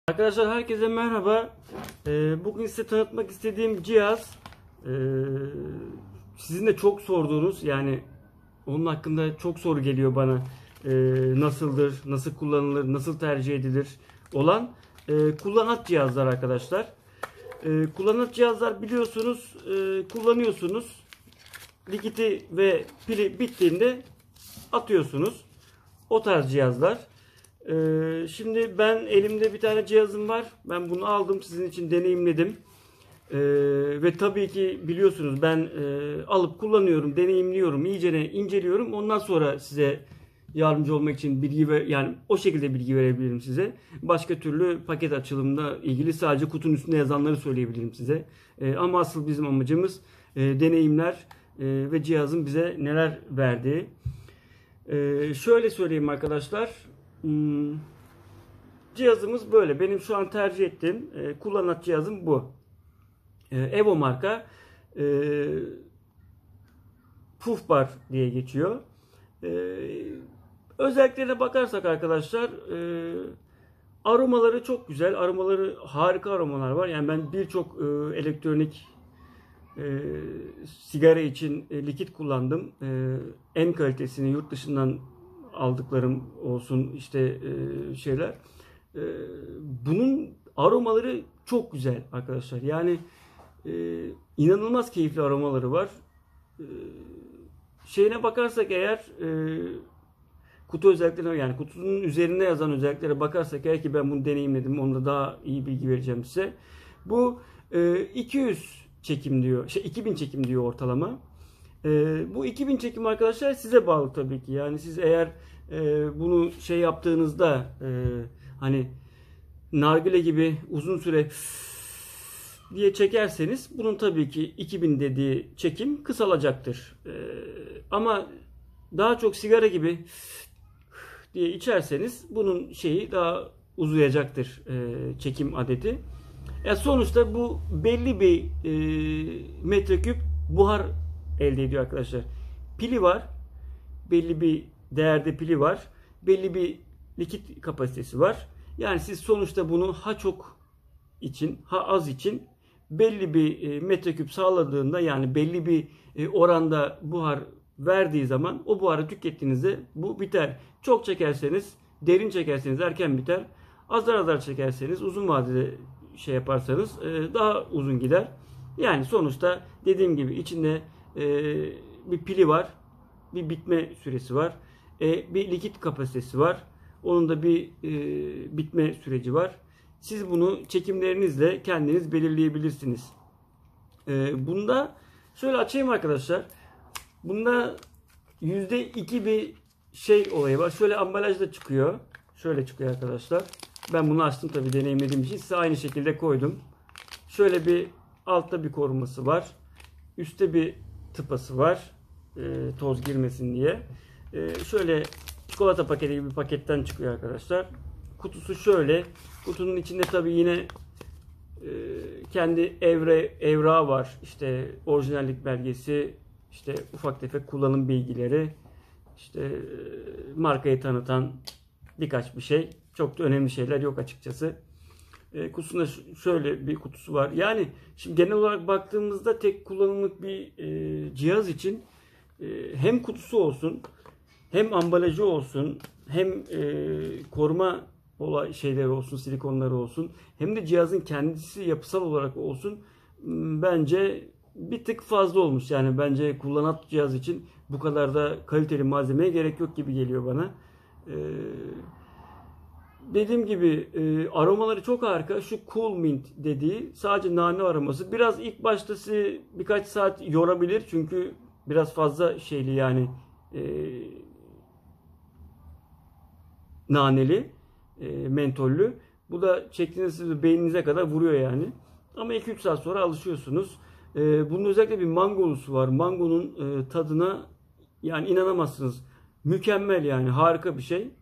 Arkadaşlar herkese merhaba. Bugün size tanıtmak istediğim cihaz sizin de çok sorduğunuz, yani onun hakkında çok soru geliyor bana. Nasıldır, nasıl kullanılır, nasıl tercih edilir olan kullanat cihazlar arkadaşlar. Kullanat cihazlar biliyorsunuz, kullanıyorsunuz. Likiti ve pili bittiğinde atıyorsunuz. O tarz cihazlar. Şimdi ben elimde bir tane cihazım var. Ben bunu aldım, sizin için deneyimledim. Ve tabii ki biliyorsunuz ben alıp kullanıyorum, deneyimliyorum, iyicene inceliyorum. Ondan sonra size yardımcı olmak için yani o şekilde bilgi verebilirim size. Başka türlü paket açılımına ilgili sadece kutunun üstünde yazanları söyleyebilirim size. Ama asıl bizim amacımız deneyimler ve cihazın bize neler verdiği. Şöyle söyleyeyim arkadaşlar. Cihazımız böyle. Benim şu an tercih ettiğim kullanat cihazım bu. Evo marka Puff Bar diye geçiyor. Özelliklerine bakarsak arkadaşlar, aromaları çok güzel. Aromaları harika aromalar var. Yani ben birçok elektronik sigara için likit kullandım. En kalitesini yurt dışından aldıklarım olsun, işte şeyler. Bunun aromaları çok güzel arkadaşlar. Yani inanılmaz keyifli aromaları var. Şeyine bakarsak eğer, kutu özelliklerine, yani kutunun üzerinde yazan özelliklere bakarsak eğer, ki ben bunu deneyimledim, onda daha iyi bilgi vereceğim size. Bu 200 çekim diyor. 2000 çekim diyor ortalama. Bu 2000 çekim arkadaşlar size bağlı tabii ki. Yani siz eğer bunu şey yaptığınızda, hani nargile gibi uzun süre diye çekerseniz bunun tabii ki 2000 dediği çekim kısalacaktır. Ama daha çok sigara gibi diye içerseniz bunun şeyi daha uzayacaktır, çekim adeti. Sonuçta bu belli bir metreküp buhar elde ediyor arkadaşlar. Pili var. Belli bir değerde pili var. Belli bir likit kapasitesi var. Yani siz sonuçta bunu ha çok için ha az için belli bir metreküp sağladığında, yani belli bir oranda buhar verdiği zaman o buharı tükettiğinizde bu biter. Çok çekerseniz, derin çekerseniz erken biter. Azar azar çekerseniz, uzun vadede şey yaparsanız daha uzun gider. Yani sonuçta dediğim gibi içinde bir pili var, bir bitme süresi var, bir likit kapasitesi var. Onun da bir bitme süreci var. Siz bunu çekimlerinizle kendiniz belirleyebilirsiniz. Bunda şöyle açayım arkadaşlar. Bunda %2 bir şey olayı var. Şöyle ambalajda çıkıyor. Şöyle çıkıyor arkadaşlar. Ben bunu açtım tabii, deneyimlediğim için size aynı şekilde koydum. Şöyle bir altta bir koruması var. Üstte bir tıpası var. Toz girmesin diye. Şöyle çikolata paketi gibi bir paketten çıkıyor arkadaşlar. Kutusu şöyle. Kutunun içinde tabii yine kendi evrağı var. İşte orijinallik belgesi, işte ufak tefek kullanım bilgileri, işte markayı tanıtan birkaç bir şey. Çok da önemli şeyler yok açıkçası. Kutusunda şöyle bir kutusu var. Yani şimdi genel olarak baktığımızda tek kullanımlık bir cihaz için hem kutusu olsun, hem ambalajı olsun, hem koruma şeyleri olsun, silikonları olsun, hem de cihazın kendisi yapısal olarak olsun, bence bir tık fazla olmuş. Yani bence kullanat cihaz için bu kadar da kaliteli malzemeye gerek yok gibi geliyor bana. Dediğim gibi aromaları çok harika. Şu Cool Mint dediği sadece nane aroması. Biraz ilk başta sizi birkaç saat yorabilir. Çünkü biraz fazla şeyli, yani naneli, mentollü. Bu da çektiğiniz beyninize kadar vuruyor yani. Ama 2-3 saat sonra alışıyorsunuz. Bunun özellikle bir mangolusu var. Mangonun tadına yani inanamazsınız. Mükemmel, yani harika bir şey.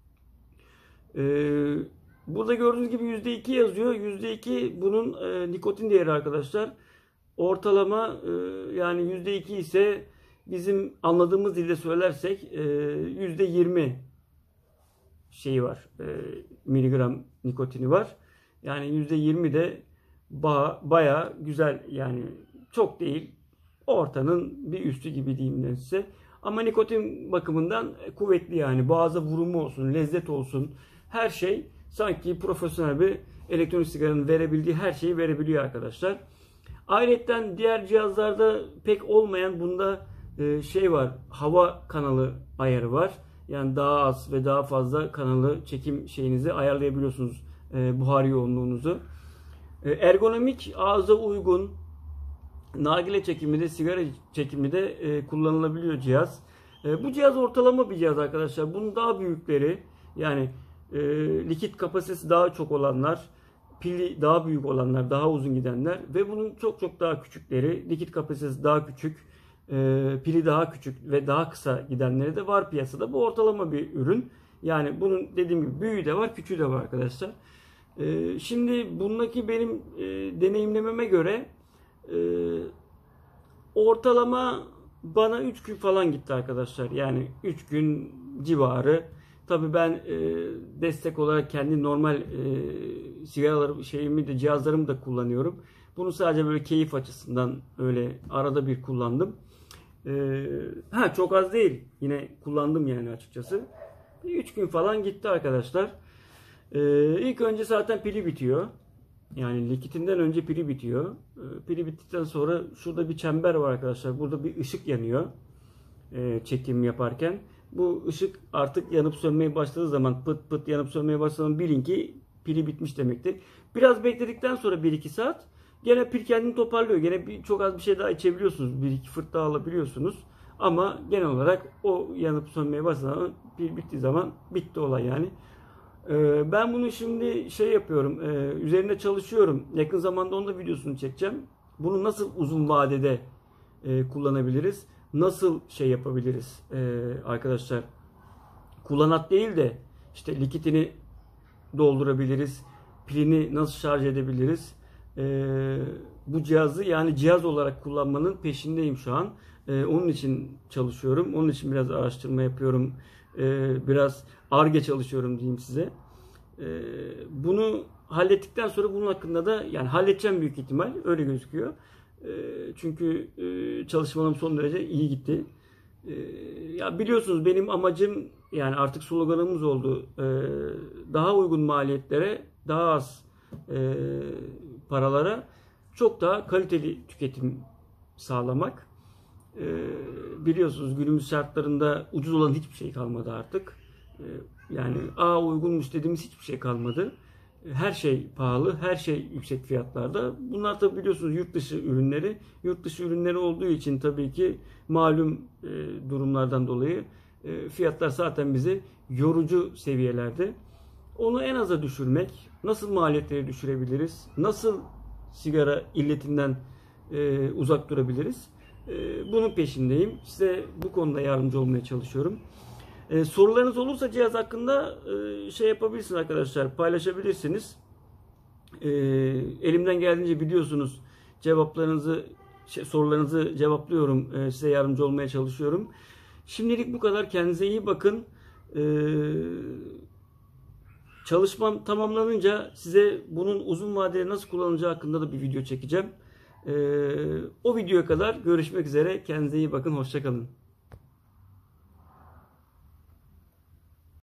Burada gördüğünüz gibi %2 yazıyor. %2 bunun nikotin değeri arkadaşlar. Ortalama yani %2 ise bizim anladığımız dilde söylersek %20 şeyi var. Miligram nikotini var. Yani %20 de baya güzel, yani çok değil, ortanın bir üstü gibi diyeyim ben size. Ama nikotin bakımından kuvvetli, yani boğaza vurumu olsun, lezzet olsun, her şey sanki profesyonel bir elektronik sigaranın verebildiği her şeyi verebiliyor arkadaşlar. Ayrıca diğer cihazlarda pek olmayan bunda şey var, hava kanalı ayarı var. Yani daha az ve daha fazla kanalı çekim şeyinizi ayarlayabiliyorsunuz, buhar yoğunluğunuzu. Ergonomik, ağza uygun, nargile çekimi de sigara çekimi de kullanılabiliyor cihaz. Bu cihaz ortalama bir cihaz arkadaşlar. Bunun daha büyükleri, yani likit kapasitesi daha çok olanlar, pili daha büyük olanlar, daha uzun gidenler ve bunun çok çok daha küçükleri, likit kapasitesi daha küçük, pili daha küçük ve daha kısa gidenleri de var piyasada. Bu ortalama bir ürün. Yani bunun dediğim gibi büyüğü de var, küçüğü de var arkadaşlar. Şimdi bundaki benim deneyimlememe göre ortalama bana 3 gün falan gitti arkadaşlar. Yani 3 gün civarı. Tabii ben destek olarak kendi normal sigaralarım, cihazlarımı da kullanıyorum. Bunu sadece böyle keyif açısından öyle arada bir kullandım. Çok az değil. Yine kullandım yani açıkçası. 3 gün falan gitti arkadaşlar. İlk önce zaten pili bitiyor. Yani likitinden önce pili bitiyor. Pili bittikten sonra şurada bir çember var arkadaşlar. Burada bir ışık yanıyor çekim yaparken. Bu ışık artık yanıp sönmeye başladığı zaman, pıt pıt yanıp sönmeye başladığı zaman bilin ki pili bitmiş demektir. Biraz bekledikten sonra 1-2 saat gene pil kendini toparlıyor. Gene çok az bir şey daha içebiliyorsunuz. 1-2 fırt daha alabiliyorsunuz. Ama genel olarak o yanıp sönmeye başladığı zaman, pil bittiği zaman bitti olay yani. Ben bunu şimdi yapıyorum, üzerinde çalışıyorum. Yakın zamanda onun da videosunu çekeceğim. Bunu nasıl uzun vadede kullanabiliriz? Nasıl yapabiliriz arkadaşlar? Kullanat değil de işte likitini doldurabiliriz. Pilini nasıl şarj edebiliriz? Bu cihazı yani cihaz olarak kullanmanın peşindeyim şu an. Onun için çalışıyorum. Onun için biraz araştırma yapıyorum. Biraz Ar-Ge çalışıyorum diyeyim size. Bunu hallettikten sonra bunun hakkında da yani halledeceğim büyük ihtimal. Öyle gözüküyor. Çünkü çalışmalarım son derece iyi gitti. Ya biliyorsunuz benim amacım, yani artık sloganımız oldu. Daha uygun maliyetlere, daha az paralara çok daha kaliteli tüketim sağlamak. Biliyorsunuz günümüz şartlarında ucuz olan hiçbir şey kalmadı artık. Yani uygunmuş dediğimiz hiçbir şey kalmadı. Her şey pahalı, her şey yüksek fiyatlarda. Bunlar tabi biliyorsunuz yurt dışı ürünleri. Yurt dışı ürünleri olduğu için tabii ki malum durumlardan dolayı fiyatlar zaten bizi yorucu seviyelerde. Onu en aza düşürmek, nasıl maliyetleri düşürebiliriz, nasıl sigara illetinden uzak durabiliriz? Bunun peşindeyim. Size bu konuda yardımcı olmaya çalışıyorum. Sorularınız olursa cihaz hakkında yapabilirsiniz arkadaşlar, paylaşabilirsiniz. Elimden geldiğince biliyorsunuz sorularınızı cevaplıyorum, size yardımcı olmaya çalışıyorum. Şimdilik bu kadar. Kendinize iyi bakın. Çalışmam tamamlanınca size bunun uzun vadede nasıl kullanılacağı hakkında da bir video çekeceğim. O videoya kadar görüşmek üzere. Kendinize iyi bakın. Hoşça kalın.